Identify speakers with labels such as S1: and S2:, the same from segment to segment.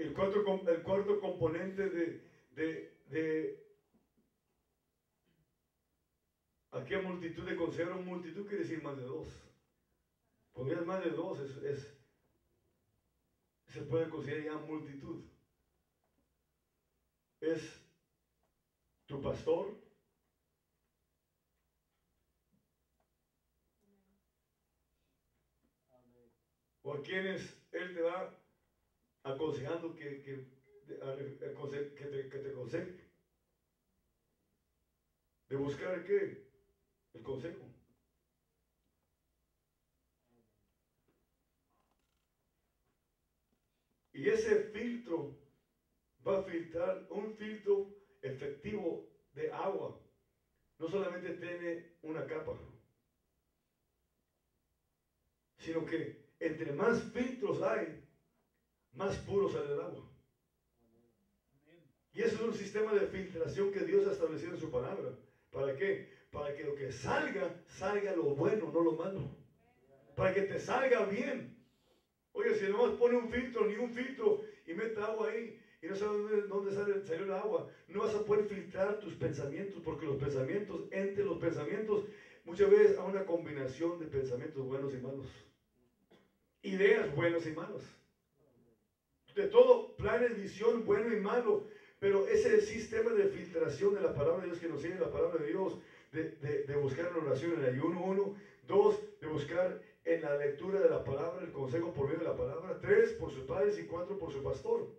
S1: el cuarto componente de aquella multitud de consejeros, multitud quiere decir más de dos. Cuando es más de dos, se puede considerar ya multitud. Es tu pastor, o a quienes él te va aconsejando que te aconseje. De buscar ¿qué? El consejo. Y ese filtro va a filtrar un filtro efectivo de agua. No solamente tiene una capa, sino que entre más filtros hay, más puro sale el agua. Y eso es un sistema de filtración que Dios ha establecido en su palabra. ¿Para qué? Para que lo que salga, salga lo bueno, no lo malo. Para que te salga bien. Oye, si nomás pone un filtro, ni un filtro, y mete agua ahí, y no sabes dónde salió el agua, no vas a poder filtrar tus pensamientos, porque los pensamientos, entre los pensamientos, muchas veces hay una combinación de pensamientos buenos y malos. Ideas buenas y malas. De todo, planes, visión, bueno y malo. Pero ese sistema de filtración de la palabra de Dios que nos sigue la palabra de Dios, de buscar en oración, en ayuno, 1, 2, de buscar en la lectura de la palabra, el consejo por medio de la palabra, 3, por sus padres y 4, por su pastor.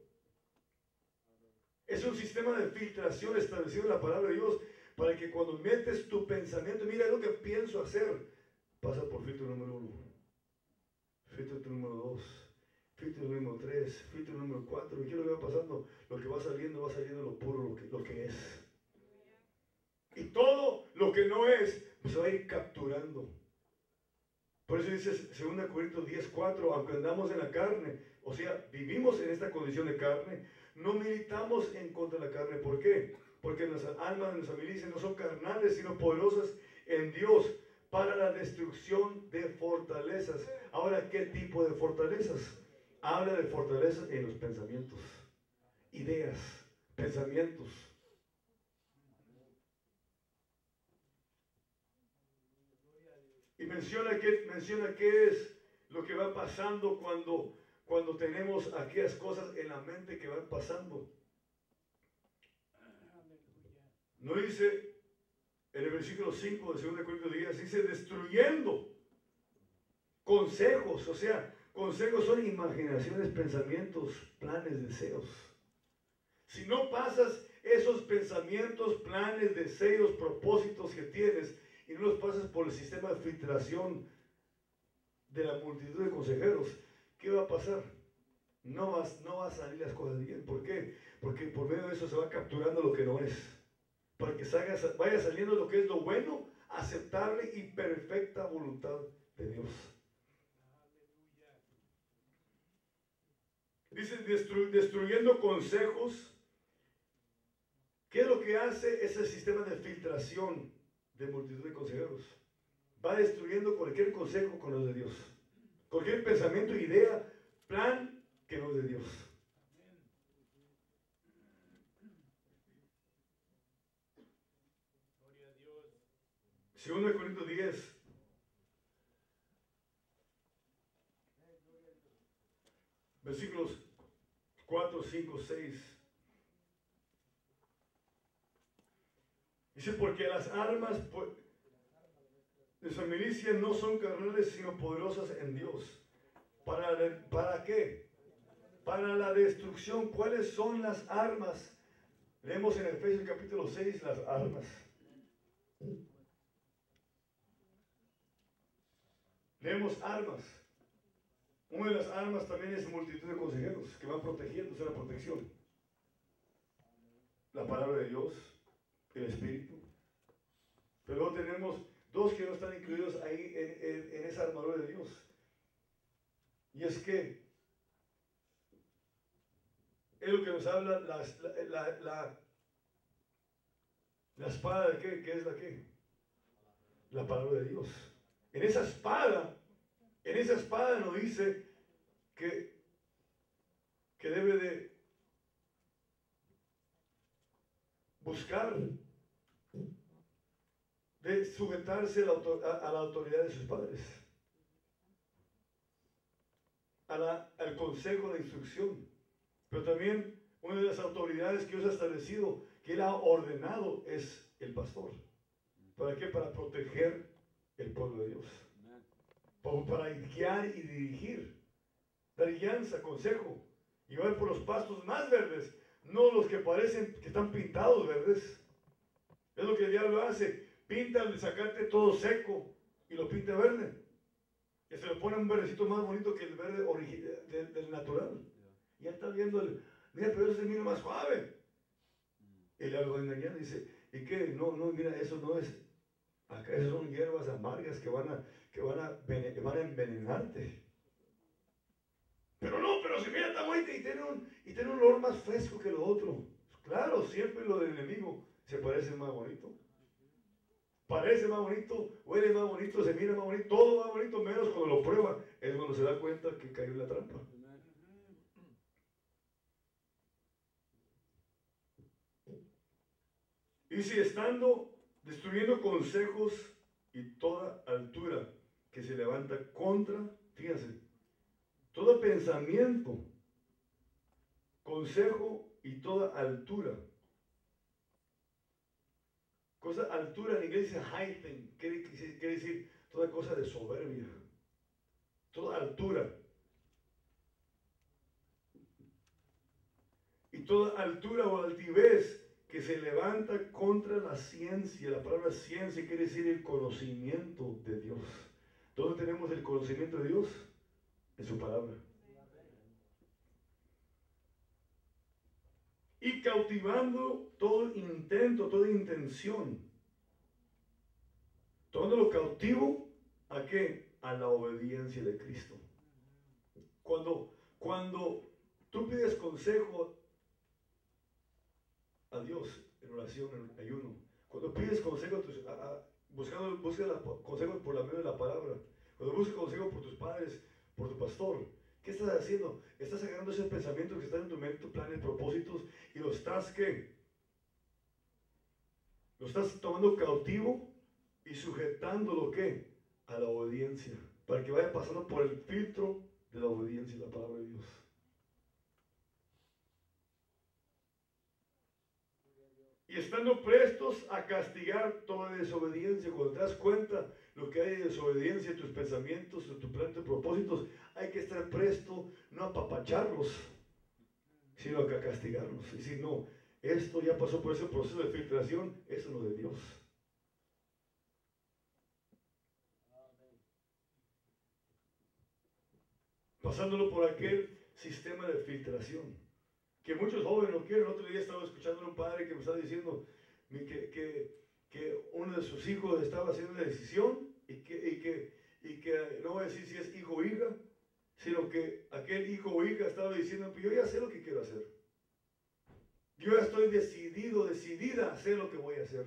S1: Es un sistema de filtración establecido en la palabra de Dios para que cuando metes tu pensamiento, mira lo que pienso hacer, pasa por filtro número 1, filtro número 2. Filtro número 3, filtro número 4, ¿y qué es lo que va pasando? Lo que va saliendo lo puro, lo que es. Y todo lo que no es, pues se va a ir capturando. Por eso dice 2 Corintios 10:4, aunque andamos en la carne, o sea, vivimos en esta condición de carne, no militamos en contra de la carne. ¿Por qué? Porque nuestras almas, nuestras milicias no son carnales, sino poderosas en Dios para la destrucción de fortalezas. Ahora, ¿qué tipo de fortalezas? Habla de fortaleza en los pensamientos, ideas, pensamientos. Y menciona qué es lo que va pasando cuando tenemos aquellas cosas en la mente que van pasando. No dice, en el versículo 5 de 2 Corintios 10, dice destruyendo consejos, o sea, consejos son imaginaciones, pensamientos, planes, deseos. Si no pasas esos pensamientos, planes, deseos, propósitos que tienes y no los pasas por el sistema de filtración de la multitud de consejeros, ¿qué va a pasar? No va a salir las cosas bien. ¿Por qué? Porque por medio de eso se va capturando lo que no es. Para que vaya saliendo lo que es lo bueno, aceptable y perfecta voluntad de Dios. Dice destruyendo consejos. ¿Qué es lo que hace ese sistema de filtración de multitud de consejeros? Va destruyendo cualquier consejo con los de Dios. Cualquier pensamiento, idea, plan que no es de Dios. Gloria a Dios. 2 Corintios 10. Versículos 4, 5, 6. Dice, porque las armas de su milicia no son carnales, sino poderosas en Dios. ¿Para qué? Para la destrucción. ¿Cuáles son las armas? Leemos en Efesios capítulo 6 las armas. Leemos armas. Una de las armas también es multitud de consejeros que van protegiendo, es una protección. La palabra de Dios, el Espíritu. Pero luego tenemos dos que no están incluidos ahí en esa armadura de Dios. Y es que es lo que nos habla la espada de qué, ¿qué es la qué? La palabra de Dios. En esa espada nos dice que debe buscar de sujetarse a la autoridad de sus padres, al consejo de instrucción. Pero también una de las autoridades que Dios ha establecido, que Él ha ordenado, es el pastor. ¿Para qué? Para proteger el pueblo de Dios. Para guiar y dirigir, dar guianza, consejo, llevar por los pastos más verdes, no los que parecen que están pintados verdes. Es lo que el diablo hace, pinta el zacate todo seco y lo pinta verde. Y se le pone un verdecito más bonito que el verde del natural. Ya está viendo mira, pero eso se mira más suave. Y le va a engañar, dice, ¿y qué? No, mira, eso no es. Acá esas son hierbas amargas que van a envenenarte. Pero no, pero si mira tan bonita y tiene un olor más fresco que lo otro. Claro, siempre lo del enemigo se parece más bonito. Parece más bonito, huele más bonito, se mira más bonito, todo más bonito, menos cuando lo prueba. Es cuando se da cuenta que cayó en la trampa. Y si estando destruyendo consejos y toda altura que se levanta contra, fíjense, todo pensamiento, consejo y toda altura. Altura en inglés dice heighten, quiere decir toda cosa de soberbia, toda altura. Y toda altura o altivez que se levanta contra la ciencia. La palabra ciencia quiere decir el conocimiento de Dios. ¿Dónde tenemos el conocimiento de Dios? En su palabra. Y cautivando todo intento, toda intención. Tomándolo cautivo, ¿a qué? A la obediencia de Cristo. Cuando tú pides consejo a Dios en oración, en ayuno, cuando pides consejo, busca consejo por la medio de la palabra, cuando buscas consejo por tus padres, por tu pastor, ¿qué estás haciendo? Estás agarrando esos pensamientos que están en tu mente, planes, propósitos, y lo estás, ¿qué? Lo estás tomando cautivo y sujetándolo, ¿qué? A la obediencia, para que vaya pasando por el filtro de la obediencia y la palabra de Dios. Y estando prestos a castigar toda desobediencia. Cuando te das cuenta lo que hay de desobediencia en tus pensamientos, en tu plan de propósitos, hay que estar presto no a apapacharlos, sino a castigarlos. Y decir, no, esto ya pasó por ese proceso de filtración, eso no es de Dios. Pasándolo por aquel sistema de filtración que muchos jóvenes no quieren. El otro día estaba escuchando a un padre que me estaba diciendo que uno de sus hijos estaba haciendo una decisión y que no voy a decir si es hijo o hija, sino que aquel hijo o hija estaba diciendo, pues yo ya sé lo que quiero hacer. Yo ya estoy decidida a hacer lo que voy a hacer.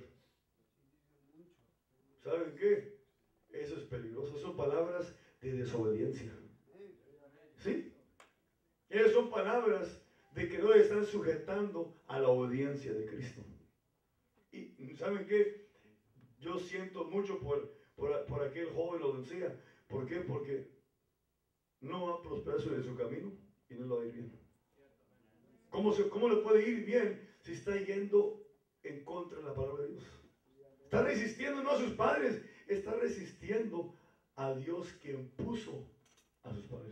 S1: ¿Saben qué? Eso es peligroso. Son palabras de desobediencia. ¿Sí? Esas son palabras de que no están sujetando a la obediencia de Cristo. Y ¿saben qué? Yo siento mucho por aquel joven o donde sea. ¿Por qué? Porque no va a prosperar en su camino y no le va a ir bien. ¿Cómo le puede ir bien si está yendo en contra de la palabra de Dios? Está resistiendo no a sus padres, está resistiendo a Dios quien puso a sus padres.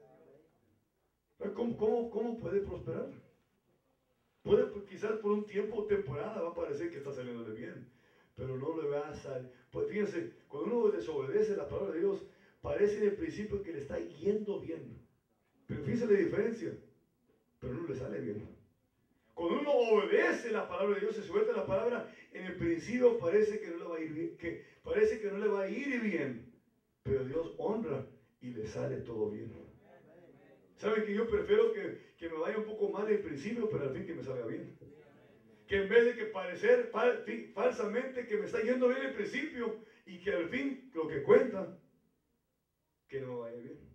S1: ¿Cómo puede prosperar? Quizás por un tiempo o temporada va a parecer que está saliéndole bien, pero no le va a salir. Pues fíjense, cuando uno desobedece la palabra de Dios, parece en el principio que le está yendo bien. Pero fíjense la diferencia, pero no le sale bien. Cuando uno obedece la palabra de Dios, se sujeta a la palabra, en el principio parece que no le va a ir bien, parece que no le va a ir bien, pero Dios honra y le sale todo bien. ¿Saben que yo prefiero que me vaya un poco mal en principio, pero al fin que me salga bien? Que en vez de que parecer falsamente que me está yendo bien en principio y que al fin lo que cuenta, que no me vaya bien.